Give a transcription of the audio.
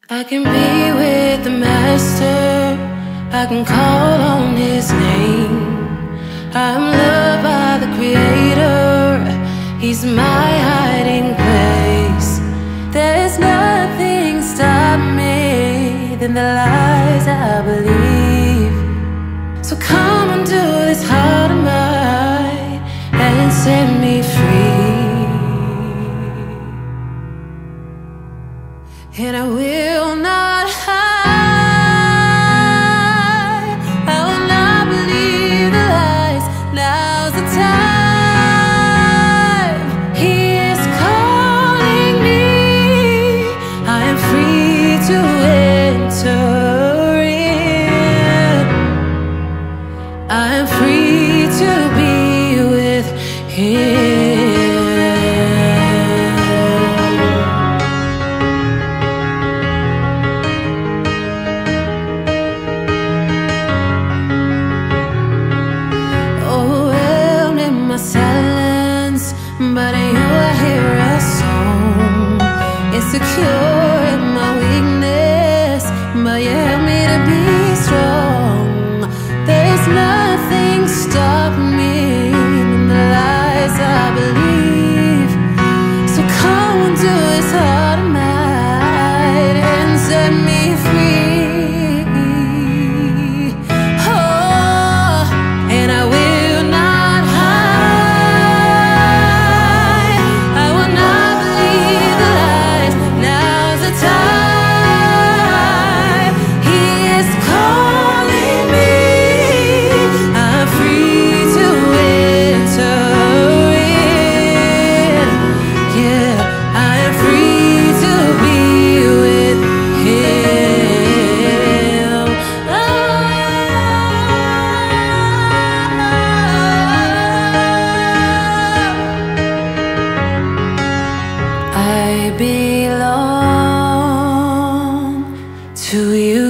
I can be with the master, I can call on his name. I'm loved by the creator, he's my hiding place. There's nothing stopping me than the lies I believe. So come and do this heart of mine and set me free. And I will not hide, I will not believe the lies. Now's the time, he is calling me. I am free to enter in, I am free to be with him. But you, I hear a song. Insecure in my weakness, but you help me to be strong. There's nothing stopping me from the lies I believe. So come and do this heart of mine and set me free. Oh, and I will. I belong to you.